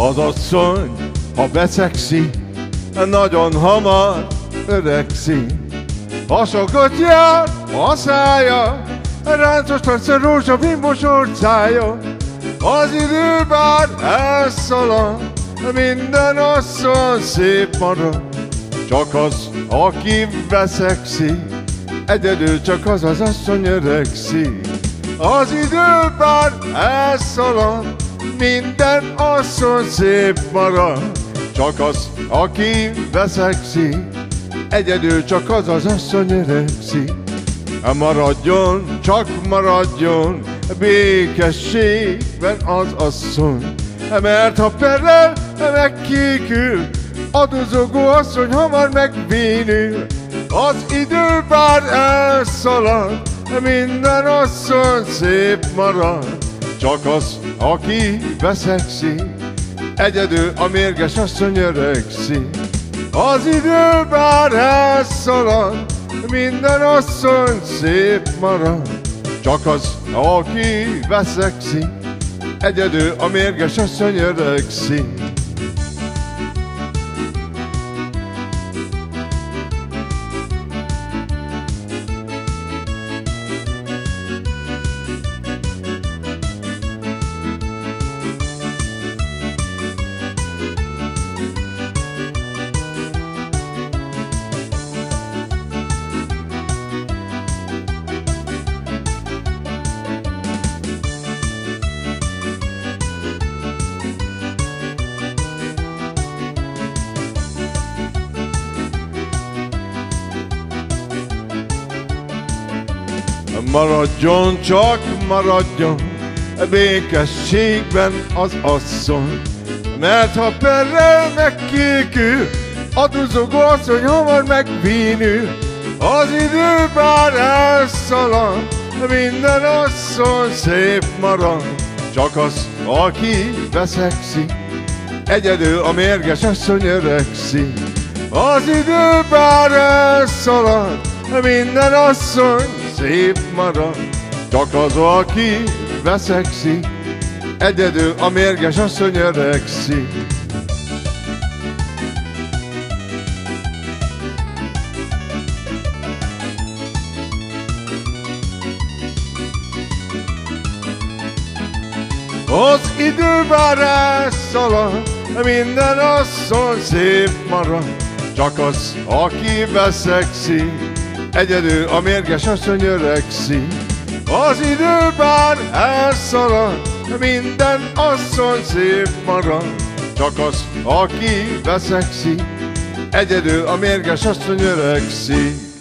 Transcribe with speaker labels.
Speaker 1: Az asszony, ha beszegszi, nagyon hamar öregszik. Hasokat jár a szája, ráncos tarca, rózsabimbos orcája. Az idő bár elszalad, minden asszony szép marad. Csak az, aki veszekszik, egyedül csak az az asszony öregszik. Az idő bár elszalad, minden asszony szép marad. Csak az, aki veszekszik, egyedül csak az az asszony öregszik. Maradjon, csak maradjon békességben az asszony, mert ha perrel megkékül, a duzogó asszony hamar megvénül. Az idő bár elszalad, minden asszony szép marad. Csak az, aki veszekszik, egyedül a mérges asszony öregszik. Az idő bár elszalad, minden asszony szép marad. Csak az, aki veszekszik, egyedül a mérges asszony öregszik. Maradjon, csak maradjon békességben az asszony, mert ha perrel megkékül, a duzogó asszony hamar megvénül. Az idő bár elszalad, minden asszony szép marad. Csak az, aki veszekszik, egyedül a mérges asszony öregszik. Az idő bár elszalad, minden asszony szép marad. Csak az, aki veszekszik, egyedül a mérges asszony öregszik. Az idő bár elszalad, minden asszony szép marad. Csak az, aki veszekszik, egyedül a mérges asszony öregszik. Az idő bár elszalad, minden asszony szép marad. Csak az, aki veszekszik, egyedül a mérges asszony öregszik.